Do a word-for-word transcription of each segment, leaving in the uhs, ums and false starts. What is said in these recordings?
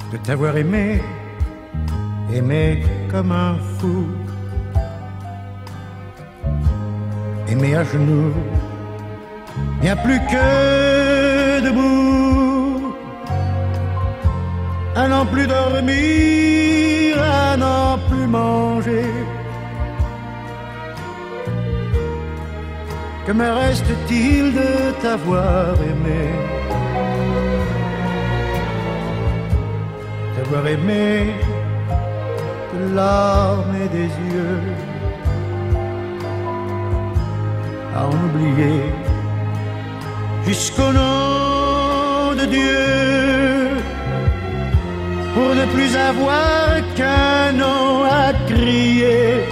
de t'avoir aimé, aimé comme un fou, aimé à genoux, bien plus que debout, à n'en plus dormir, à n'en plus manger. Que me reste-t-il de t'avoir aimé? T'avoir aimé de larmes et des yeux, à en oublier jusqu'au nom de Dieu, pour ne plus avoir qu'un nom à crier.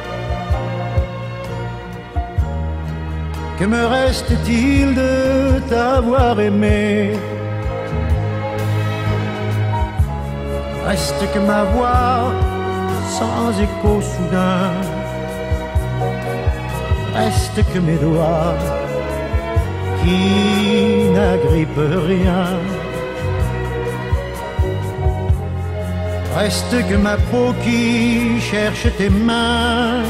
Que me reste-t-il de t'avoir aimé? Reste que ma voix sans écho soudain, reste que mes doigts qui n'agrippent rien, reste que ma peau qui cherche tes mains,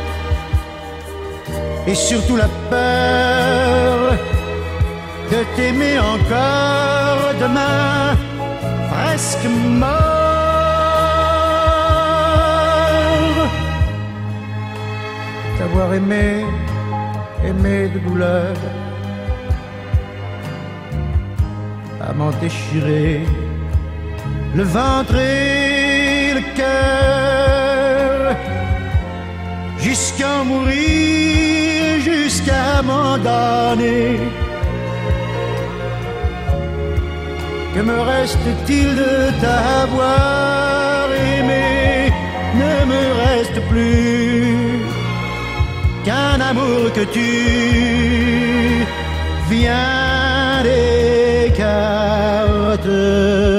et surtout la peur de t'aimer encore demain, presque mort. T'avoir aimé, aimé de douleur, à m'en déchirer le ventre et le cœur, jusqu'à mourir, jusqu'à m'en donner. Que me reste-t-il de t'avoir aimé? Ne me reste plus qu'un amour que tu viens d'écarter.